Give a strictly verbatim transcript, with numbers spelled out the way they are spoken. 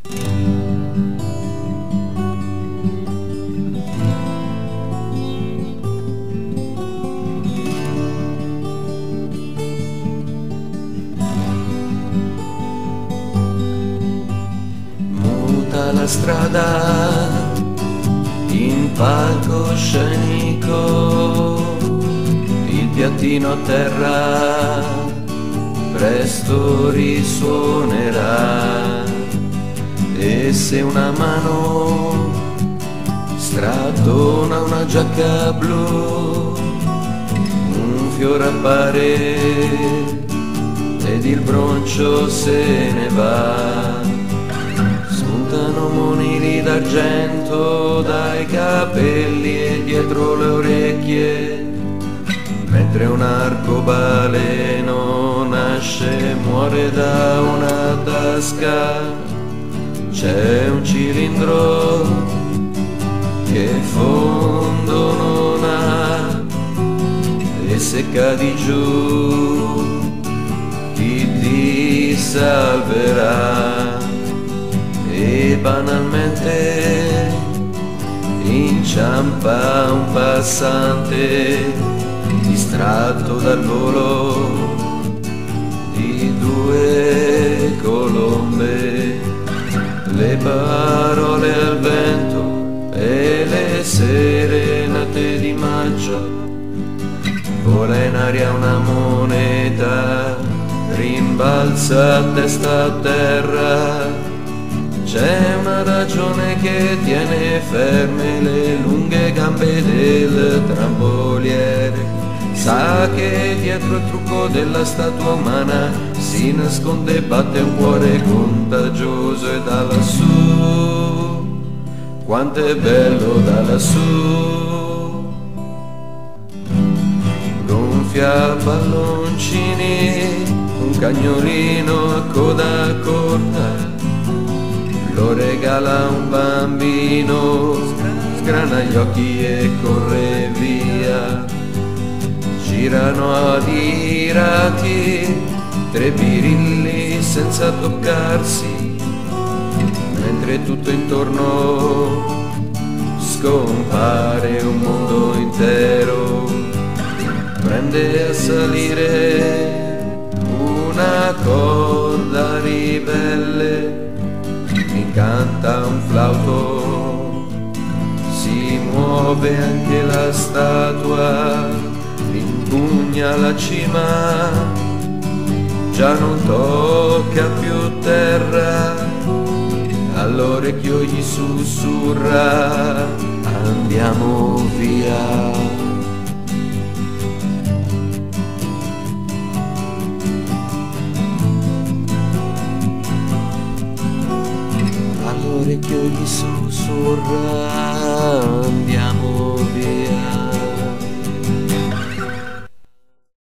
Muta la strada in palcoscenico, il piattino a terra presto risuonerà, e se una mano strattona una giacca blu, un fiore appare ed il broncio se ne va. Spuntano monili d'argento dai capelli e dietro le orecchie, mentre un arcobaleno nasce e muore da una tasca. C'è un cilindro che fondo non ha, e se cadi giù chi ti salverà? E banalmente inciampa un passante distratto dal volo di due colombe. Le parole al vento e le serenate di maggio, vola in aria una moneta, rimbalza a testa a terra. C'è una ragione che tiene ferme le lunghe gambe del trampoliere, sa che dietro il trucco della statua umana si nasconde e batte un cuore contagioso. E da lassù, quanto è bello da lassù, gonfia palloncini, un cagnolino a coda corta, lo regala un bambino, sgrana gli occhi e corre via. Girano adirati tre birilli senza toccarsi, mentre tutto intorno scompare un mondo intero. Prende a salire una corda ribelle, canta un flauto, si muove anche la statua, impugna la cima, già non tocca più terra, all'orecchio gli sussurra: andiamo via. All'orecchio gli sussurra: